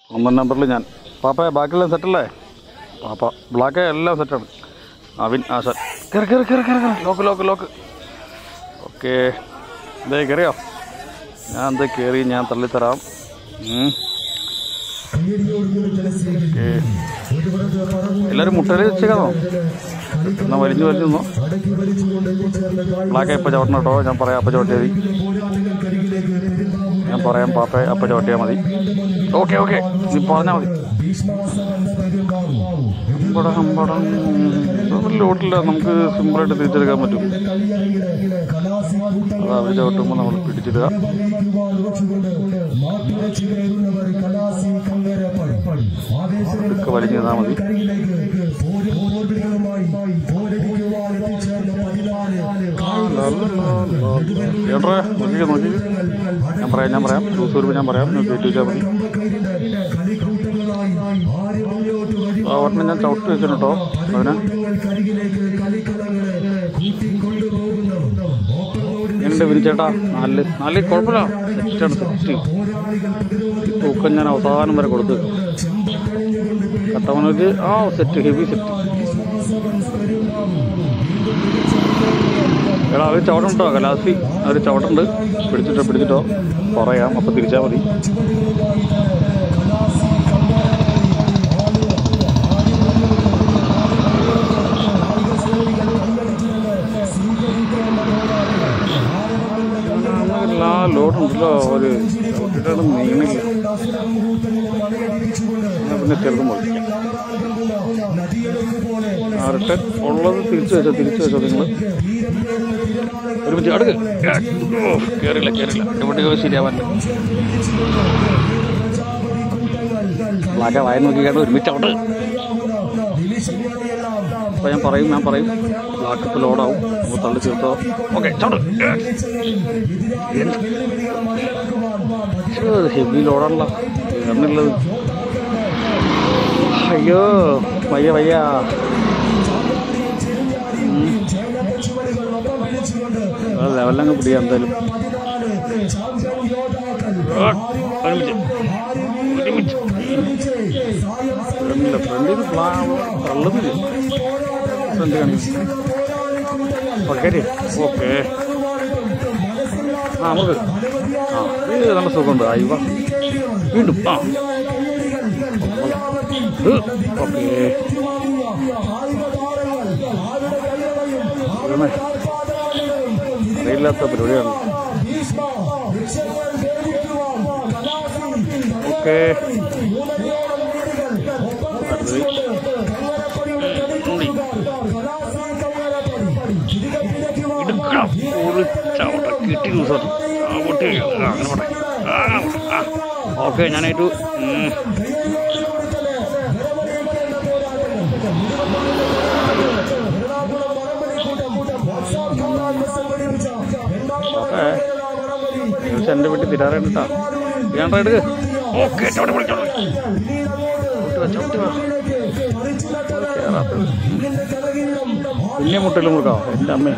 1 നമ്പറിൽ ഞാൻ. പാപ്പ ബാക്കിയെല്ലാം സെറ്റല്ലേ? പാപ്പ ബ്ലാക്ക് എല്ലാം സെറ്റാണ്. അവിൻ ആശാൻ കയറി കയറി കയറി കയറി ലോക്ക് ലോക്ക് ലോക്ക്. ഓക്കെ ഇതേ കയറിയോ? ഞാൻ എന്താ കയറി, ഞാൻ തള്ളിത്തരാം. എല്ലാവരും മുട്ടയിൽ വെച്ചേക്കാണോ? എന്നാൽ വലിഞ്ഞു വലിഞ്ഞു. ബ്ലാക്ക് എപ്പോൾ ചവിട്ടണം കേട്ടോ. ഞാൻ പറയാം അപ്പം ചവിട്ടിയാൽ മതി. ഞാൻ പറയാം പാപ്പ അപ്പം ചവിട്ടിയാൽ മതി. ഓക്കെ ഓക്കെ നീ പറഞ്ഞാൽ മതി. ലോട്ടില്ല, നമുക്ക് സിമ്പിളായിട്ട് തിരിച്ചെടുക്കാൻ പറ്റും. അത് അവർ ചവിട്ടുമ്പോൾ നമ്മൾ പിടിച്ചിടുക. ഇതൊക്കെ വലിഞ്ഞു തന്നാൽ മതി. ചേട്ടാ നോക്കി നോക്കി ഞാൻ പറയാം ജ്യൂസ് വരുമ്പോൾ ഞാൻ പറയാം. കയറ്റി വെച്ചാൽ മതി. അവനെ ഞാൻ ചവിട്ട് വെച്ചിട്ടുണ്ട് കേട്ടോ. അവന് എൻ്റെ വിരിച്ചേട്ടാ നല്ല കുഴപ്പമില്ല. സെറ്റാണ് സെറ്റ്. തൂക്കം ഞാൻ അവസാനം വരെ കൊടുത്ത് കട്ടവനക്ക് സെറ്റ് ഹെവി സെറ്റ്. എടാ അവർ ചവിട്ടുണ്ടോ കലാസി? അവർ ചവിട്ടുണ്ട്. പിടിച്ചിട്ടോ പറയാം അപ്പം തിരിച്ചാൽ മതി. ലോഡുണ്ടല്ലോ ഒരു ചവിട്ടിട്ടാണ് നീങ്ങില്ല. പിന്നെ ചെറുതും പൊളിക്കാം. ആരട്ടെ ഉള്ളത് തിരിച്ചു വെച്ചോ നിങ്ങൾ ഒരുമിച്ച് അടുക്ക്. കയറില്ല എവിടെയോ ശരിയാവാൻ. ബ്ലാക്ക് വായ നോക്കി കേട്ടോ ഒരുമിച്ച് അവിടെ. അപ്പോൾ ഞാൻ പറയും ബ്ലാക്ക് ഇപ്പോൾ ലോഡാവും. അപ്പോൾ തള്ളി ചേർത്തോ. ഓക്കെ ചവിട്ട്. ഹെവി ലോഡാണല്ലോ എന്നുള്ളത്. അയ്യോ വയ്യ. ലെവലങ്ങ് പിടിയാ എന്തായാലും. ഫ്രണ്ടിൽ തള്ളുന്നില്ല. ഫ്രണ്ട് കാണിക്കും. ഓക്കെ നമുക്ക് ഇത് നല്ല സുഖമുണ്ട്. അയ്യോ വീണ്ടും ഓക്കെ. അറിയില്ലാത്ത പരിപാടിയാണ്. ഓക്കെ ഒരു ചവിട്ട കിട്ടി ദിവസം അങ്ങനെ പോട്ടെ. ഓക്കെ ഞാനായിട്ട് എൻ്റെ വീട്ടിൽ തിരാറുണ്ടാ. ഞാൻ എടുക്ക്. ഓക്കെ പിന്നെ മുട്ടലും കൊടുക്കാവോ എൻ്റെ അമ്മ.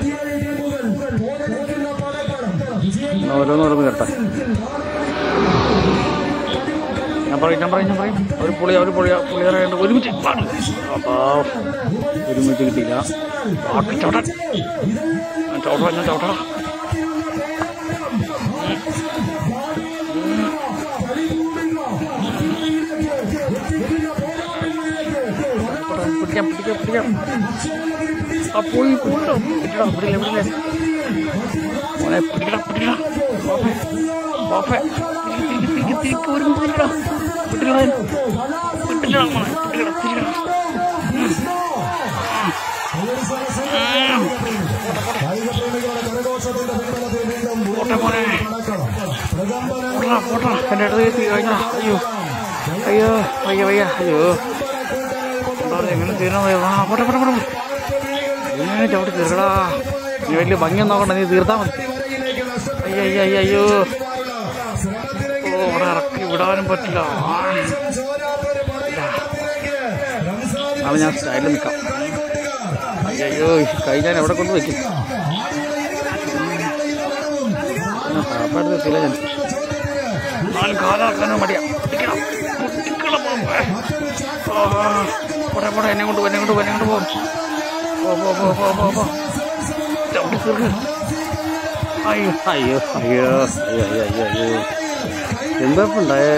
ഓരോന്ന് കേട്ടെ. ഞാൻ പറയും ഒരു പുളിയാറായിട്ട് ഒരുമിച്ച് കിട്ടിയില്ല. ബാക്കി ചവിട്ടാ. പിടിക്കാം. പോയി പിടിക്കടാ. മോനെ പിടിക്കടാ. എൻ്റെ അടുത്ത് കഴിഞ്ഞാ. അയ്യോ എങ്ങനെ തീരണം. പോട്ടെ ഇങ്ങനെ ചവിട്ടി തീർക്കടാ. നീ വലിയ ഭംഗിയൊന്നും നോക്കണ്ട, നീ തീർത്താൽ മതി. അയ്യോ അവിടെ ഇറക്കി വിടാനും പറ്റില്ല. അത് ഞാൻ സ്റ്റൈലിൽ നിൽക്കാം. അയ്യോ കൈ ഞാൻ എവിടെ കൊണ്ട് വയ്ക്കും? പാപ്പാടുത്ത് എത്തില്ല ഞാൻ. നാല് കാലാക്കാനും മടിയാ. പോട്ടെ പോട്ടെ, എന്നെ കൊണ്ട് പോ. ചവിട്ടി തീർക്ക്. അയ്യോ എന്താ ഇപ്പം ഉണ്ടായേ?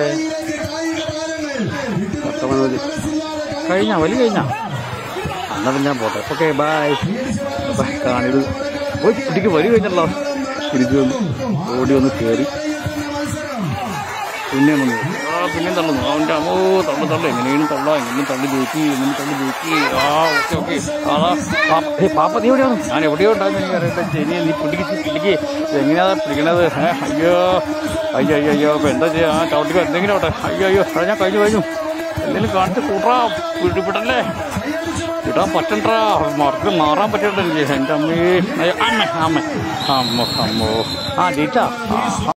കഴിഞ്ഞാ വലി കഴിഞ്ഞാ? എന്നാ പിന്നെ ഞാൻ പോട്ടെ. Okay bye. കാണിത് പോയി കുട്ടിക്ക് വലി കഴിഞ്ഞല്ലോ. തിരിച്ചു വന്നു ഓടി വന്ന് കയറി പിന്നെയും വന്നു. പിന്നെയും തള്ളുന്നു. അവൻ്റെ അമ്മോ തള്ളു എങ്ങനെയും തള്ളി ജയിക്കി. ഓക്കെ പാപ്പ നീ എവിടെയാണ്? ഞാൻ എവിടെയോ ഉണ്ടായിരുന്നു. എനിക്ക് അറിയട്ടെ. ശരി നീ പിടിക്ക് എങ്ങനെയാ പിടിക്കണത്? അയ്യോ അപ്പം എന്താ ചെയ്യുക? ചവിട്ടിക്കോ എന്തെങ്കിലും ആവട്ടെ. അയ്യോ ഞാൻ കഴിഞ്ഞു എന്തെങ്കിലും കാണിച്ച് കൂട്ടാ. പിടിപിടല്ലേ, ഇടാൻ പറ്റണ്ടാ. മറക്ക് മാറാൻ പറ്റണ്ട എനിക്ക്. എൻ്റെ അമ്മേ. അമ്മ ജയിച്ചാ.